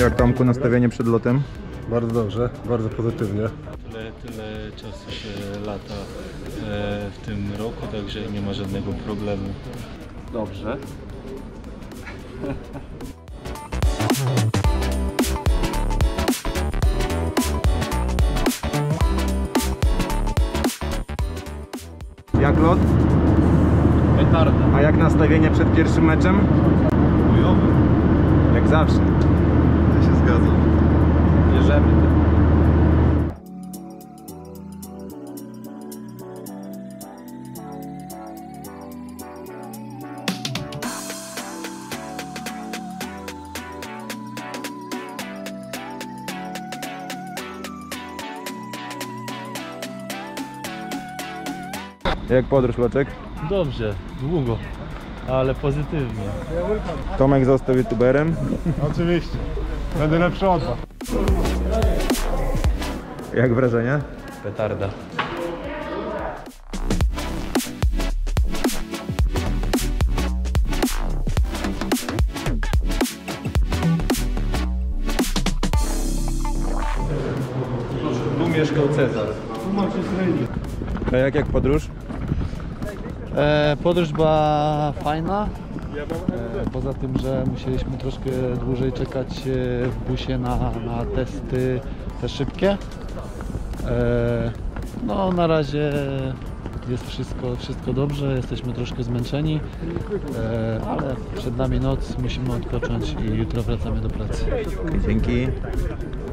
Jak Tomku nastawienie przed lotem? Bardzo dobrze, bardzo pozytywnie. Tyle czasu się lata w tym roku, także nie ma żadnego problemu. Dobrze. Jak lot? Petarda. A jak nastawienie przed pierwszym meczem? Chujowy. Jak zawsze. Ja się zgadzam. Bierzemy to. Jak podróż, Loczek? Dobrze, długo, ale pozytywnie. Tomek został youtuberem. Oczywiście. Będę lepszy od was. Jak wrażenia? Petarda. Tu mieszkał Cezar. A jak podróż? Podróż była fajna, poza tym, że musieliśmy troszkę dłużej czekać w busie na testy te szybkie. No na razie jest wszystko dobrze, jesteśmy troszkę zmęczeni, ale przed nami noc, musimy odpocząć i jutro wracamy do pracy. Dzięki.